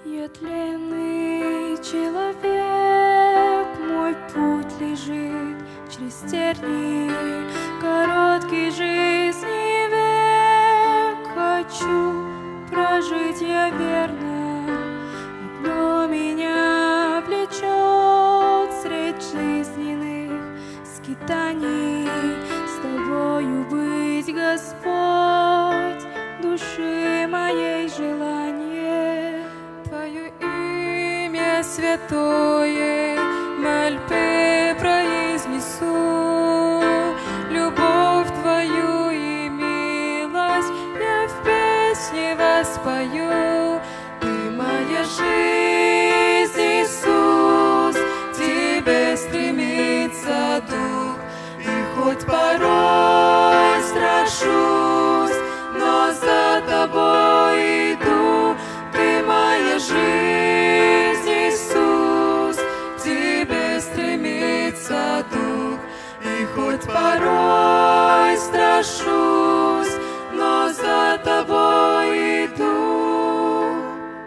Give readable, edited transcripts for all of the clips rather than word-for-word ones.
Я тленный человек, мой путь лежит через тернии, короткий жизни век. Хочу прожить я верно, одно меня влечет средь жизненных скитаний. С тобою быть, Господь, души моей желание. Твое имя святое, мольбы произнесу, любовь Твою и милость я в песне воспою. Ты моя жизнь, Иисус, к Тебе стремится дух, и хоть порой страшусь, но за Тобой иду. Ты моя жизнь, Иисус, к Тебе стремится дух, и хоть порой страшусь, но за Тобой иду.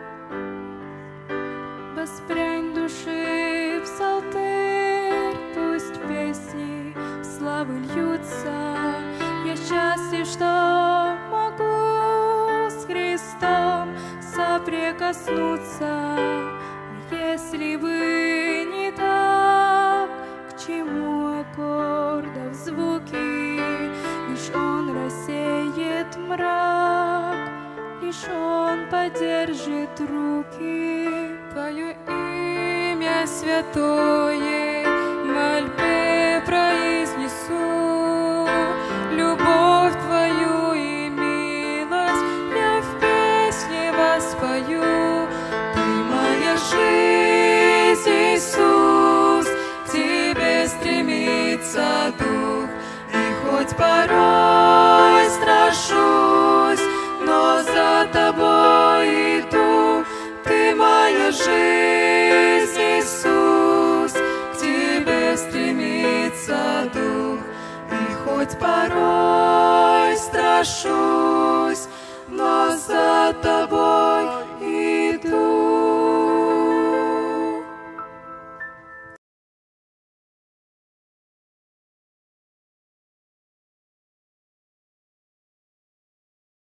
Воспрянь души в псалтырь, пусть песни славы льются. Я счастлив, что могу с Христом соприкоснуться. А если бы не так, к чему аккордов звуки? Лишь Он рассеет мрак, лишь Он поддержит руки. Твое имя святое, мольбы произнесу, любовь Твою и милость я в песне воспою. Ты моя жизнь, Иисус, к Тебе стремится дух, и хоть порой страшусь, но за Тобой иду. Ты моя жизнь, Иисус, к Тебе стремится дух, и хоть порой страшусь,